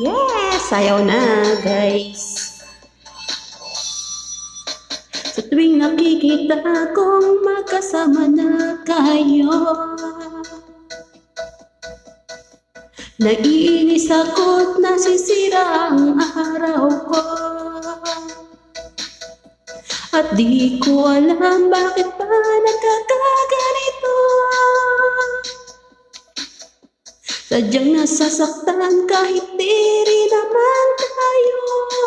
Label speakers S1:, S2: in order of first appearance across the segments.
S1: Yes! Sayaw na, guys. Sa tuwing nakikita kong magkasama na kayo, naiinis ako't nasisira ang araw ko. At di ko alam bakit pa nagkakaganito. Sadyang nasasaktan kahit di rin naman tayo.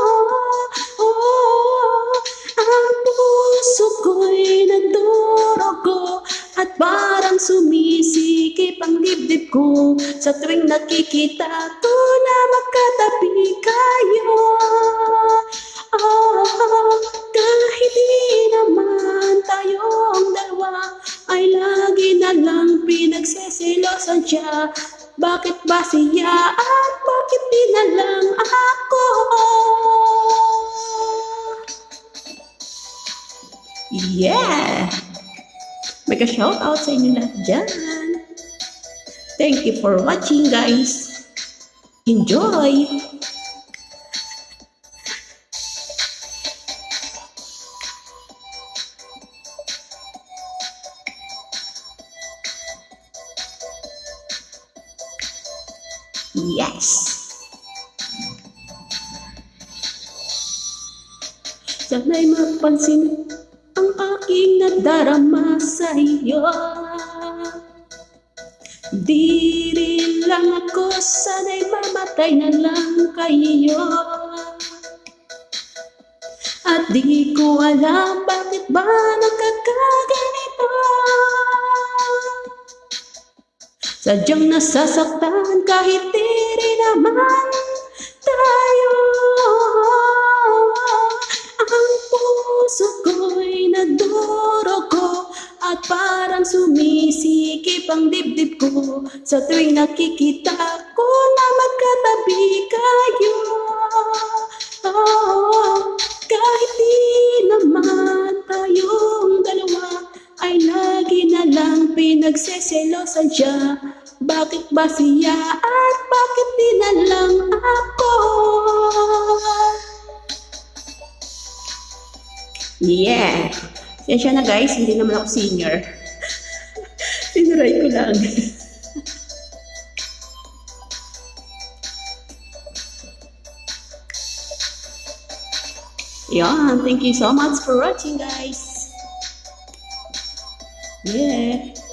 S1: Ang puso ko'y nagdurugo at parang sumisikip ang dibdib ko sa tuwing nakikita ko na magkatabi kayo. Kahit di naman tayong dalawa ay lagi na lang pinagsisilosan siya. Bakit ba siya at bakit di na lang ako? Yeah! Mega shout out sa inyo lahat dyan. Thank you for watching, guys. Enjoy! Yes! Sana'y mapansin ang aking nadarama sa iyo. Di rin lang ako sana'y mamatay na lang kayo. At di ko alam bakit ba nagkakaganito. Sadyang nasasaktan kahit di rin naman tayo. Ang puso ko'y nagdurugo at parang sumisikip ang dibdib ko sa tuwing nakikita ko na magkatabi kayo. Kahit di naman tayong dalawa ay lagi na lang pinagseselosan siya. Bakit ba siya at bakit di na lang ako? Yeah! Yan na, guys, hindi naman ako senior. Tinuray ko lang. Yan, thank you so much for watching, guys. Yeah.